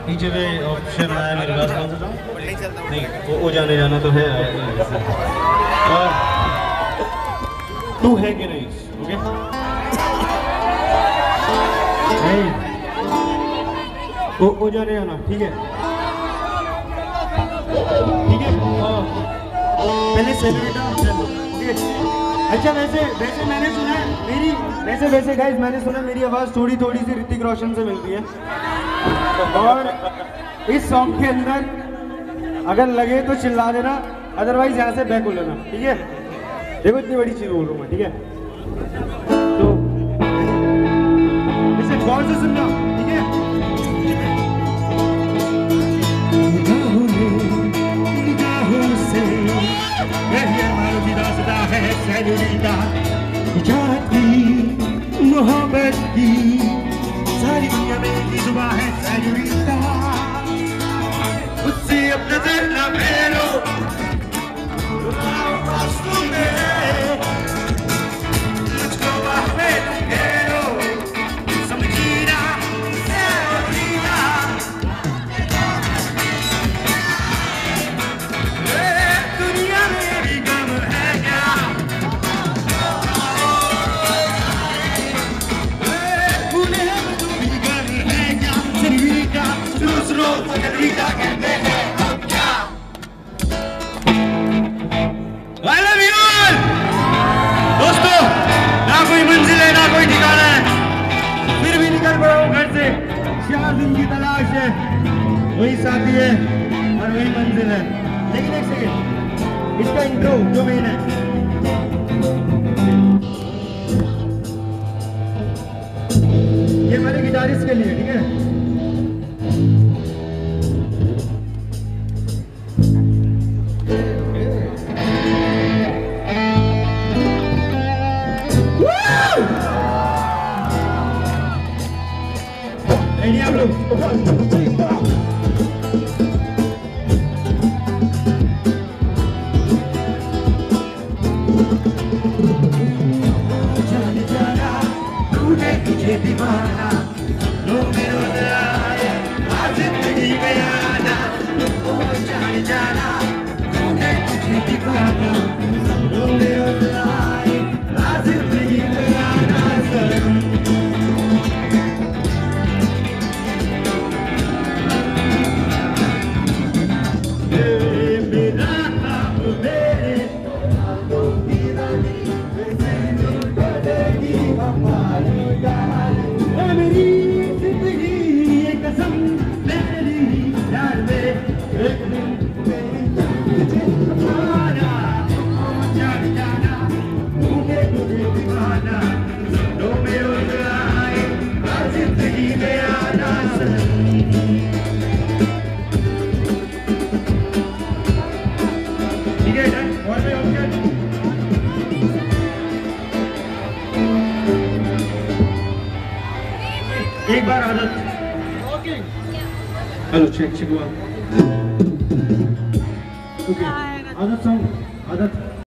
नीचे पे ऑप्शन आया मेरे पास, कौन सा था? नहीं, वो जाने जाना तो है। तू है कि नहीं? ओके वो जाने जाना, ठीक है ठीक है। पहले सेलिब्रेटा, ओके। अच्छा वैसे मैंने सुना है मेरी वैसे गाइस मैंने सुना मेरी आवाज़ थोड़ी सी ऋतिक रोशन से मिलती है, और इस सॉन्ग के अंदर अगर लगे तो चिल्ला देना, अदरवाइज यहाँ से बैक हो लेना, ठीक है। देखो इतनी बड़ी चीज़ बोल रहा हूँ मैं, ठीक है। तो इसे गौर से सुनना, ठीक है। मोहब्बत की सारी दुनिया में जुबां है सेन्योरिटा, मुझसे अब नजर न फेरो, मुझको बाहें तुम घेरो, समझीना सेन्योरिटा। दुनिया में भी गम है क्या? दोस्तों, ना कोई मंजिल है ना कोई ठिकाना है, फिर भी निकल पड़ा हूँ घर से। 4 दिन की तलाश है, वही साथी है और वही मंजिल है। लेकिन एक सेकेंड, इसका इंट्रो जो मेन है, ये हमारे गिटारिस्ट के लिए, ठीक है। रेडी आप लोग? जाने जाना तूने तुझे दीवाना, रोज रोज आए आज जिंदगी में आना। जाने जाना तूने तुझे दीवाना, रोज रोज आए आज जिंदगी में आना। एक बार आदत, हेलो चेक आदत सॉन्ग, आदत